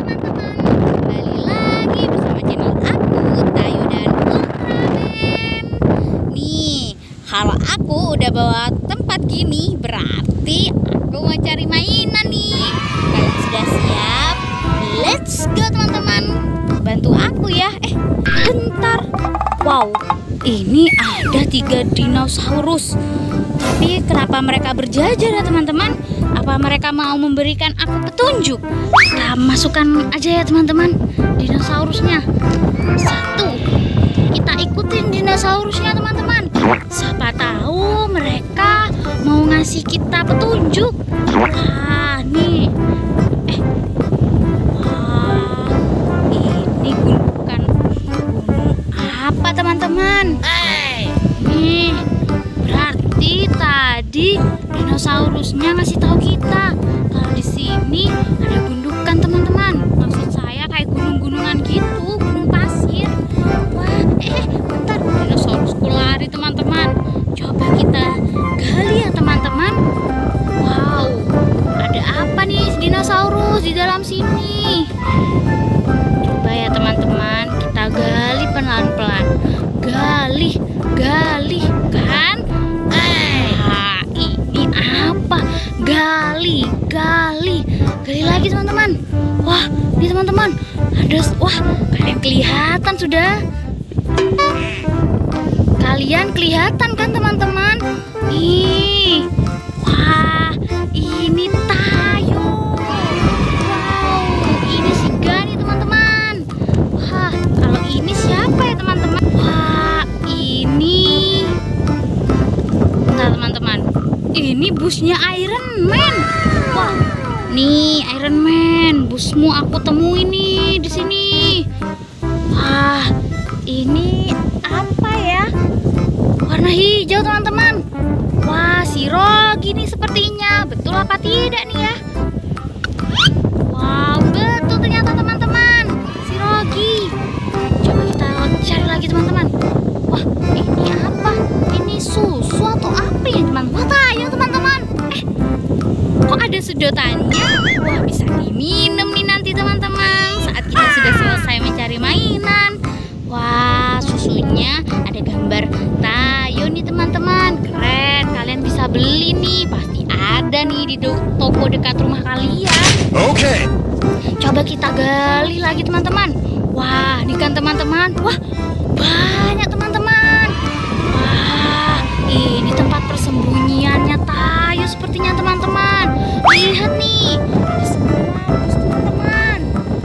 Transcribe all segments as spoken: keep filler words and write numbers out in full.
teman-teman, kembali lagi bersama channel aku, Tayo dan Ultraman. Nih, kalau aku udah bawa tempat gini, berarti aku mau cari mainan nih. Kalian sudah siap? Let's go teman-teman. Bantu aku ya. Eh, bentar. Wow, ini ada tiga dinosaurus. Tapi kenapa mereka berjajar ya teman-teman? Apa mereka mau memberikan aku petunjuk? Kita masukkan aja ya teman-teman dinosaurusnya. Satu, kita ikutin dinosaurusnya teman-teman. Siapa tahu mereka mau ngasih kita petunjuk. Wah, nih. Eh, wah, ini bukan gunung apa teman-teman? Nih, berarti tadi dinosaurusnya ngasih tahu kita kalau di sini ada gundukan teman-teman. Maksud saya kayak gunung-gunungan gitu, gunung pasir. Wah, eh, bentar, dinosaurusku lari teman-teman. Coba kita gali ya teman-teman. Wow, ada apa nih dinosaurus di dalam sini? Coba ya teman-teman, kita gali pelan-pelan. Gali, gali, kan? Ah, ini apa? Gali, gali, gali lagi teman-teman. Wah, ini teman-teman, ada, wah, kalian kelihatan sudah. Kalian kelihatan kan teman-teman? Nih, wah, ini Tayo. Wow, ini si Gani teman-teman. Wah, kalau ini siapa ya teman-teman? Wah, ini, bentar teman-teman, ini busnya Iron Man. Wah, nih Iron Man, busmu aku temuin nih di sini. Wah, ini apa ya? Warna hijau teman-teman. Wah, si Rogi nih sepertinya. Betul apa tidak nih ya? Wow, betul ternyata teman-teman, si Rogi. Coba kita cari lagi teman-teman. Wah, ini apa? Ini susu atau apa ya teman? Wah, Tayo teman-teman. Eh, kok ada sedotannya? Wah, bisa diminum nih nanti teman-teman saat kita sudah selesai mencari mainan. Wah, susunya ada gambar Tayo nih teman-teman. Keren, kalian bisa beli nih. Pasti ada nih di toko dekat rumah kalian. Oke. Okay. Coba kita gali lagi teman-teman. Wah, ini kan teman-teman. Wah, banyak teman-teman. Wah, ini tempat persembunyiannya Tayo sepertinya teman-teman. Lihat nih, ada semua teman-teman.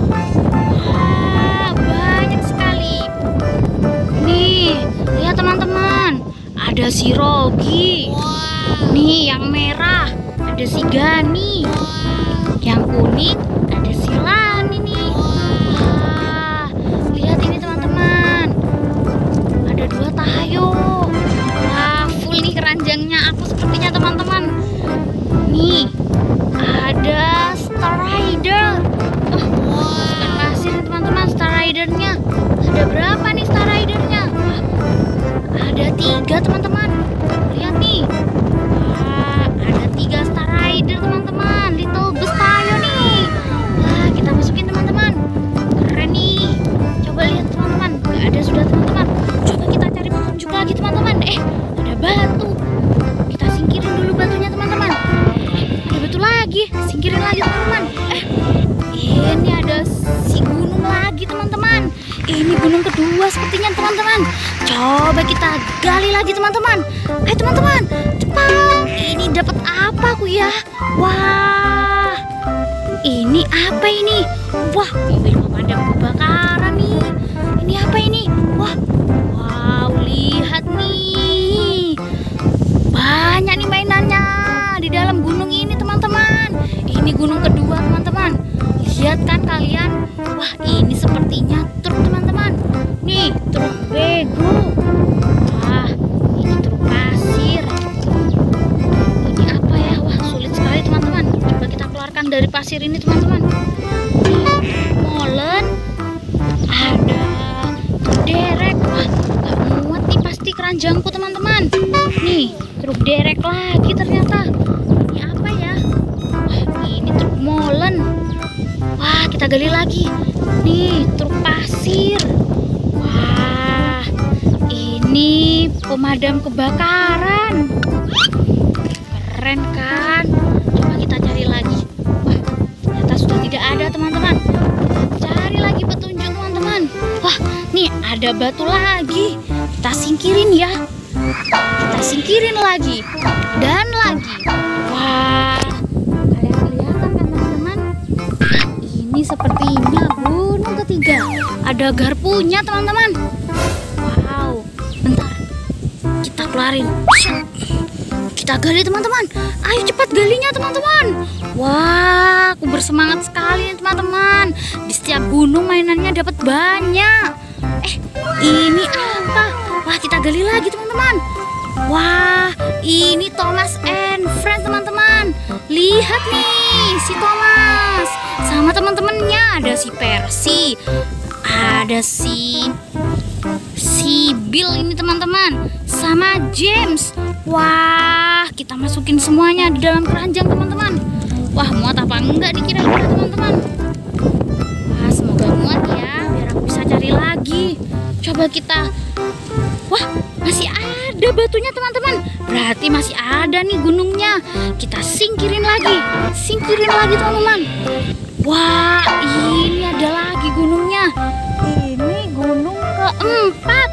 Wah, banyak sekali. Nih, lihat teman-teman, ada si Rogi. Nih yang merah ada si Gani. Yang kuning ada si Lani nih. Wah, lihat ini teman-teman, ada dua Tayo. Wah, full nih keranjangnya aku sepertinya teman-teman. Nih ada Star Rider. Wah, bukan pasir nih teman-teman, Star Ridernya. Ada berapa nih Star Ridernya? Wah, ada tiga teman-teman. Lihat nih. Wah, ada tiga Star Rider teman-teman. Little Bus Tayo nih. Wah, kita masukin teman-teman. Keren nih. Coba lihat teman-teman. Gak ada sudah teman-teman. Coba kita cari petunjuk lagi teman-teman. Eh, ada batu. Kita singkirin dulu batunya teman-teman. Eh, ada batu lagi. Singkirin lagi teman-teman. Eh, ini ada si gunung lagi teman-teman. Ini gunung kedua sepertinya teman-teman. Coba kita gali lagi teman-teman. Ayo teman-teman, cepat. Ini dapat apa aku ya? Wah, ini apa ini? Wah, mobil pemadam kebakaran nih. Ini apa ini? Wah, wow, lihat nih. Banyak nih mainannya di dalam gunung ini teman-teman. Ini gunung kedua teman-teman. Lihat kan kalian? Wah, ini sepertinya truk teman-teman. Nih, truk bego. Wah, ini truk pasir. Ini apa ya? Wah, sulit sekali teman-teman. Coba kita keluarkan dari pasir ini teman-teman. Molen. Ada derek. Wah, gak muat nih pasti keranjangku teman-teman. Nih, truk derek lagi ternyata. Ini apa ya? Wah, ini truk molen. Wah, Wah, kita gali lagi. Nih, truk pasir. Wah, ini pemadam kebakaran. Keren kan? Coba kita cari lagi. Wah, ternyata sudah tidak ada, teman-teman. Cari lagi petunjuk, teman-teman. Wah, nih ada batu lagi. Kita singkirin ya. Kita singkirin lagi. Dan lagi. Wah, kalian kelihatan kan, teman-teman? Ini sepertinya gunung ketiga. Ada garpunya, teman-teman. Wow, bentar. Kita keluarin. Kita gali, teman-teman. Ayo cepat galinya, teman-teman. Wah, aku bersemangat sekali, teman-teman. Di setiap gunung mainannya dapat banyak. Eh, ini apa? Wah, kita gali lagi, teman-teman. Wah, ini Thomas and Friends, teman-teman. Lihat nih, si Thomas sama teman-temannya. Ada si Percy, ada si si Bill ini, teman-teman, sama James. Wah, kita masukin semuanya di dalam keranjang, teman-teman. Wah, muat apa enggak dikira-kira, teman-teman? Wah, semoga muat ya, biar aku bisa cari lagi. Coba kita. Wah, masih ada batunya, teman-teman. Berarti masih ada nih gunungnya. Kita singkirin lagi. Singkirin lagi, teman-teman. Wah, ini ada lagi gunungnya. Ini gunung keempat.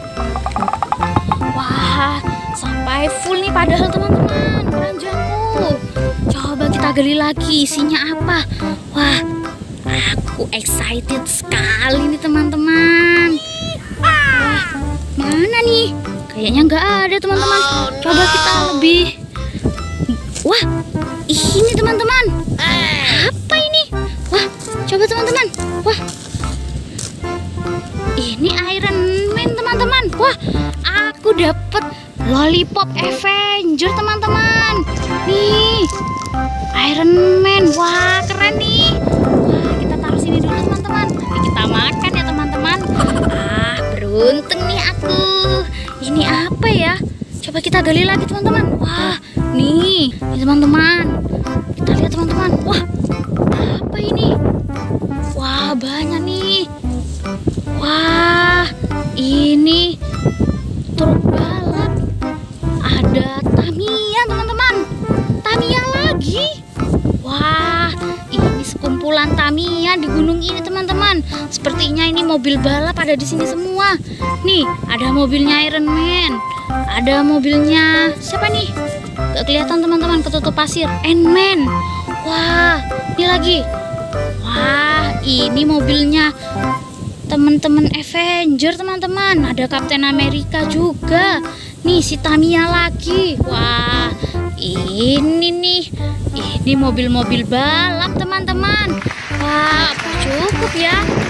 Wah, sampai full nih padahal, teman-teman, keranjangku. Coba kita gali lagi, isinya apa? Wah, aku excited sekali nih, teman-teman. Wah, mana nih? Kayaknya nggak ada, teman-teman. Coba kita lebih. Wah, ini, teman-teman. Apa ini? Wah, coba, teman-teman. Wah, ini Iron Man, teman-teman. Wah, aku dapet Lollipop Avenger, teman-teman. Nih, Iron Man. Wah, keren nih. Wah, kita taruh sini dulu, teman-teman. Nanti kita makan ya, teman-teman. Ah, beruntung nih aku. Ini apa ya? Coba kita gali lagi, teman-teman. Wah, nih, nih teman-teman. Kita lihat, teman-teman. Wah, apa ini? Wah, banyak nih. Wah, ini truk balap. Ada Tamiya, teman-teman. Tamiya lagi. Wah, ini sekumpulan Tamiya di gunung ini, teman-teman. Sepertinya ini mobil balap ada di sini semua. Nih, ada mobilnya Iron Man. Ada mobilnya siapa nih? Gak kelihatan, teman-teman, ketutup pasir. Ant-Man. Wah, ini lagi. Wah, ini mobilnya teman-teman Avenger, teman-teman. Ada Captain America juga. Nih, si Tamiya lagi. Wah, ini nih. Ini mobil-mobil balap, teman-teman. Wah, apa cukup ya?